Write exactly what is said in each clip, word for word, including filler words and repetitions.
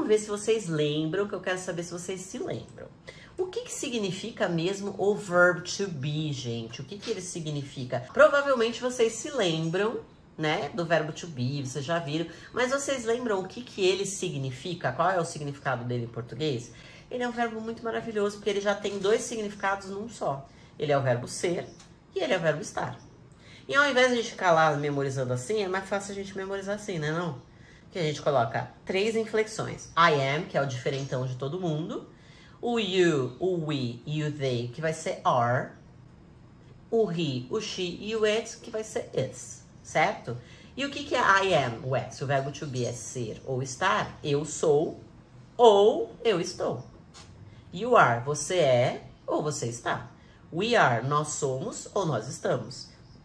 vamos ver se vocês lembram, que eu quero saber se vocês se lembram. O que que significa mesmo o verb to be, gente? O que que ele significa? Provavelmente vocês se lembram, né, do verbo to be, vocês já viram. Mas vocês lembram o que que ele significa? Qual é o significado dele em português? Ele é um verbo muito maravilhoso, porque ele já tem dois significados num só. Ele é o verbo ser e ele é o verbo estar. E ao invés de a gente ficar lá memorizando assim, é mais fácil a gente memorizar assim, né não? Que a gente coloca três inflexões. I am, que é o diferentão de todo mundo. O you, o we e o they, que vai ser are. O he, o she e o it, que vai ser is, certo? E o que que é I am? Ué, se o verbo to be é ser ou estar, eu sou ou eu estou. You are, você é ou você está. We are, nós somos ou nós estamos.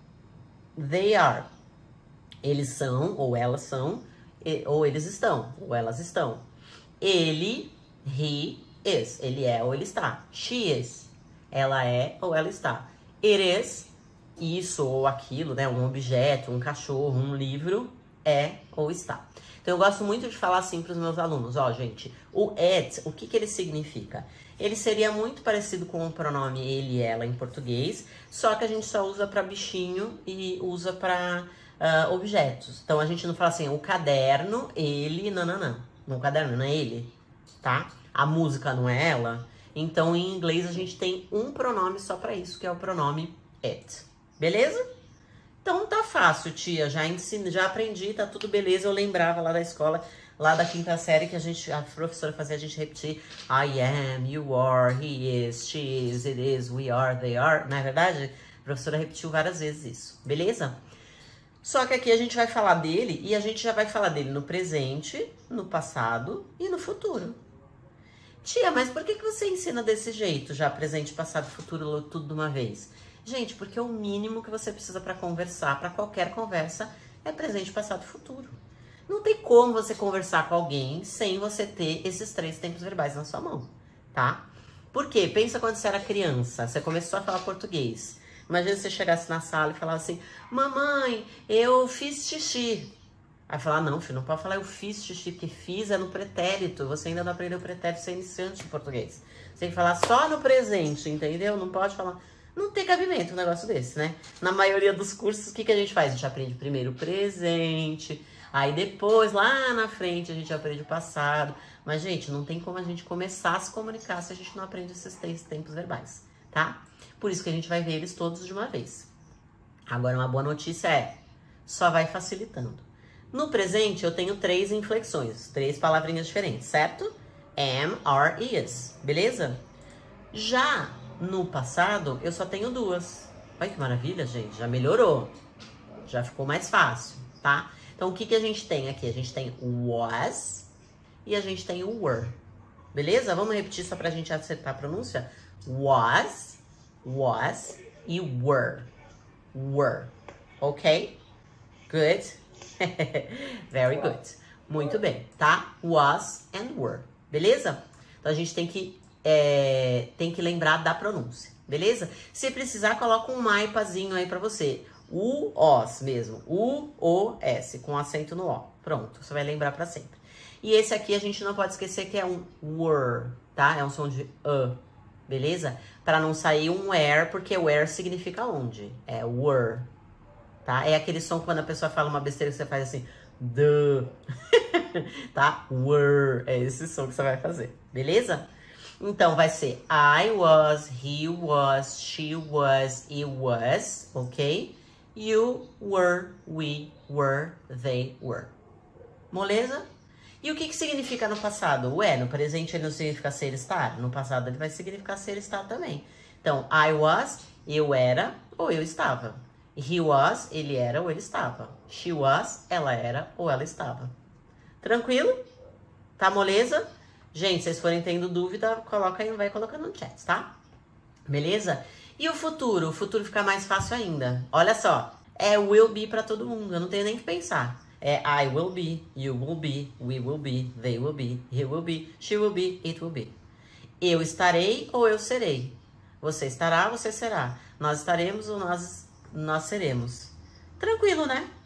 They are, eles são ou elas são, ou eles estão, ou elas estão. Ele, he is, ele é ou ele está. She is, ela é ou ela está. It is, isso ou aquilo, né? Um objeto, um cachorro, um livro, é ou está. Então eu gosto muito de falar assim para os meus alunos, ó, gente, o it, o que que ele significa? Ele seria muito parecido com o pronome ele e ela em português, só que a gente só usa para bichinho e usa para uh, objetos. Então a gente não fala assim, o caderno, ele, nananã. No caderno não é ele, tá? A música não é ela. Então em inglês a gente tem um pronome só para isso, que é o pronome it. Beleza? Então tá fácil, tia, já ensino, já aprendi, tá tudo beleza. Eu lembrava lá da escola, lá da quinta série, que a gente, a professora fazia a gente repetir I am, you are, he is, she is, it is, we are, they are. Não é verdade? A professora repetiu várias vezes isso, beleza? Só que aqui a gente vai falar dele e a gente já vai falar dele no presente, no passado e no futuro. Tia, mas por que que você ensina desse jeito, já presente, passado e futuro, tudo de uma vez? Gente, porque o mínimo que você precisa para conversar, para qualquer conversa, é presente, passado e futuro. Não tem como você conversar com alguém sem você ter esses três tempos verbais na sua mão, tá? Por quê? Pensa quando você era criança, você começou a falar português. Imagina se você chegasse na sala e falasse assim, mamãe, eu fiz xixi. Aí falar, não, filho, não pode falar eu fiz xixi, porque fiz é no pretérito. Você ainda não aprendeu pretérito, você é iniciante em português. Você tem que falar só no presente, entendeu? Não pode falar... Não tem cabimento um negócio desse, né? Na maioria dos cursos, o que que a gente faz? A gente aprende primeiro o presente, aí depois, lá na frente, a gente aprende o passado. Mas, gente, não tem como a gente começar a se comunicar se a gente não aprende esses três tempos verbais, tá? Por isso que a gente vai ver eles todos de uma vez. Agora, uma boa notícia é, só vai facilitando. No presente, eu tenho três inflexões, três palavrinhas diferentes, certo? Am, are, is, beleza? Já no passado, eu só tenho duas. Olha que maravilha, gente. Já melhorou. Já ficou mais fácil, tá? Então, o que que a gente tem aqui? A gente tem o was e a gente tem o were. Beleza? Vamos repetir só pra gente acertar a pronúncia? Was, was e were. Were. Ok? Good? Very good. Muito bem, tá? Was and were. Beleza? Então, a gente tem que É, tem que lembrar da pronúncia, beleza? Se precisar, coloca um maipazinho aí pra você. U, os mesmo. U, O, S, com acento no O. Pronto, você vai lembrar pra sempre. E esse aqui a gente não pode esquecer que é um were, tá? É um som de uh, beleza? Pra não sair um where, porque where significa onde. É were, tá? É aquele som quando a pessoa fala uma besteira que você faz assim, the, tá? Were, é esse som que você vai fazer, beleza? Então, vai ser I was, he was, she was, it was, ok? You were, we were, they were. Moleza? E o que que significa no passado? Ué, no presente ele não significa ser, estar. No passado ele vai significar ser, estar também. Então, I was, eu era ou eu estava. He was, ele era ou ele estava. She was, ela era ou ela estava. Tranquilo? Tá moleza? Gente, se vocês forem tendo dúvida, coloca aí, vai colocando no chat, tá? Beleza? E o futuro? O futuro fica mais fácil ainda. Olha só, é will be pra todo mundo, eu não tenho nem que pensar. É I will be, you will be, we will be, they will be, he will be, she will be, it will be. Eu estarei ou eu serei. Você estará, você será. Nós estaremos ou nós, nós seremos. Tranquilo, né?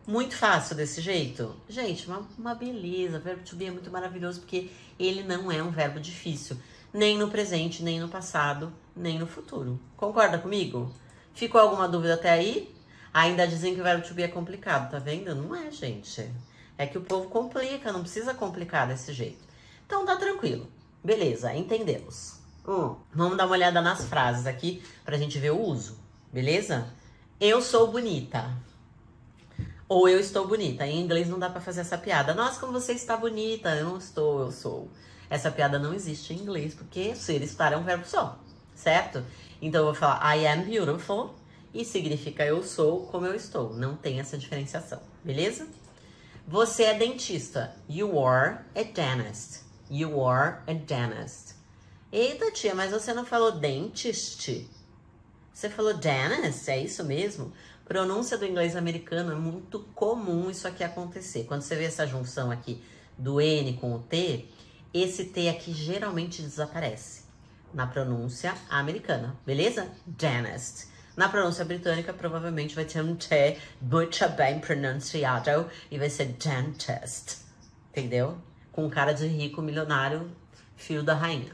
Muito fácil desse jeito? Gente, uma, uma beleza. O verbo to be é muito maravilhoso porque ele não é um verbo difícil. Nem no presente, nem no passado, nem no futuro. Concorda comigo? Ficou alguma dúvida até aí? Ainda dizem que o verbo to be é complicado, tá vendo? Não é, gente. É que o povo complica, não precisa complicar desse jeito. Então tá tranquilo. Beleza, entendemos. Hum, vamos dar uma olhada nas frases aqui pra gente ver o uso. Beleza? Eu sou bonita. Ou eu estou bonita. Em inglês não dá pra fazer essa piada. Nossa, como você está bonita. Eu não estou, eu sou. Essa piada não existe em inglês, porque ser estar é um verbo só, certo? Então eu vou falar I am beautiful e significa eu sou como eu estou. Não tem essa diferenciação, beleza? Você é dentista. You are a dentist. You are a dentist. Eita, tia, mas você não falou dentist? Você falou dentist? É isso mesmo? Pronúncia do inglês americano é muito comum isso aqui acontecer. Quando você vê essa junção aqui do N com o T, esse T aqui geralmente desaparece na pronúncia americana, beleza? Dentist. Na pronúncia britânica, provavelmente vai ter um T muito bem pronunciado e vai ser dentist, entendeu? Com cara de rico, milionário, filho da rainha.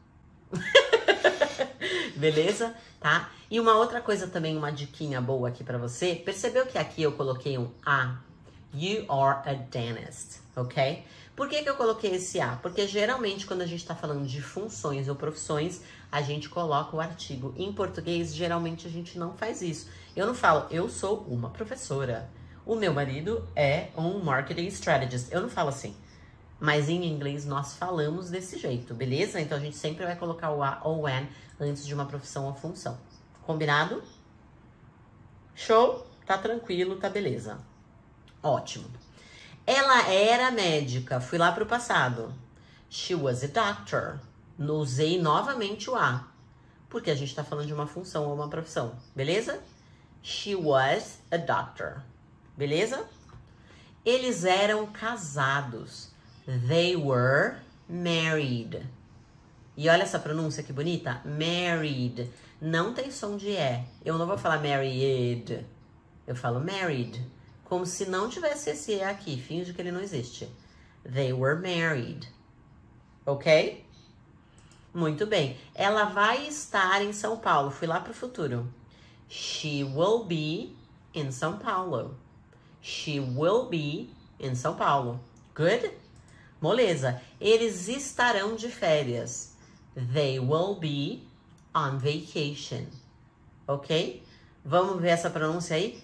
Beleza? Tá? E uma outra coisa também, uma diquinha boa aqui pra você. Percebeu que aqui eu coloquei um A? You are a dentist, ok? Por que que eu coloquei esse A? Porque geralmente quando a gente tá falando de funções ou profissões, a gente coloca o artigo. Em português, geralmente a gente não faz isso. Eu não falo, eu sou uma professora. O meu marido é um marketing strategist. Eu não falo assim. Mas em inglês nós falamos desse jeito, beleza? Então a gente sempre vai colocar o A ou N antes de uma profissão ou função. Combinado? Show? Tá tranquilo, tá beleza. Ótimo. Ela era médica. Fui lá pro passado. She was a doctor. Usei novamente o A. Porque a gente tá falando de uma função ou uma profissão. Beleza? She was a doctor. Beleza? Eles eram casados. They were married. E olha essa pronúncia que bonita. Married. Não tem som de E. Eu não vou falar married. Eu falo married. Como se não tivesse esse E aqui. Finge que ele não existe. They were married. Ok? Muito bem. Ela vai estar em São Paulo. Fui lá pro futuro. She will be in São Paulo. She will be in São Paulo. Good? Moleza. Eles estarão de férias. They will be on vacation. Ok? Vamos ver essa pronúncia aí?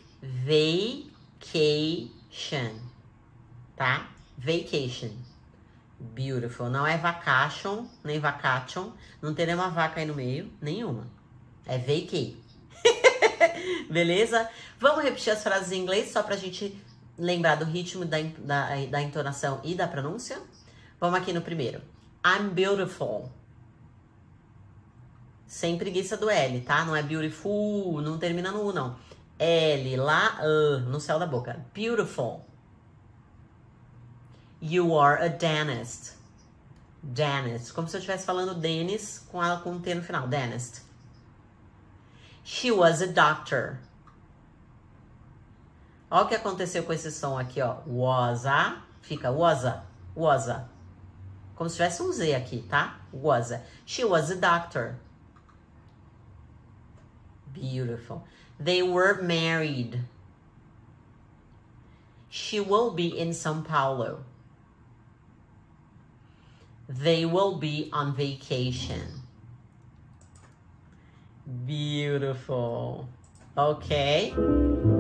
Vacation. Tá? Vacation. Beautiful. Não é vacation, nem vacation. Não tem nenhuma vaca aí no meio. Nenhuma. É vacay. Beleza? Vamos repetir as frases em inglês só pra gente lembrar do ritmo, da, da, da entonação e da pronúncia. Vamos aqui no primeiro. I'm beautiful. Sem preguiça do L, tá? Não é beautiful, não termina no U, não. L, lá, uh, no céu da boca. Beautiful. You are a dentist. Dentist. Como se eu estivesse falando Dennis com ela com um T no final. Dentist. She was a doctor. Olha o que aconteceu com esse som aqui, ó. Was a. Fica was a. Was a. Como se tivesse um Z aqui, tá? Was a. She was a doctor. Beautiful. They were married. She will be in São Paulo. They will be on vacation. Beautiful. Okay.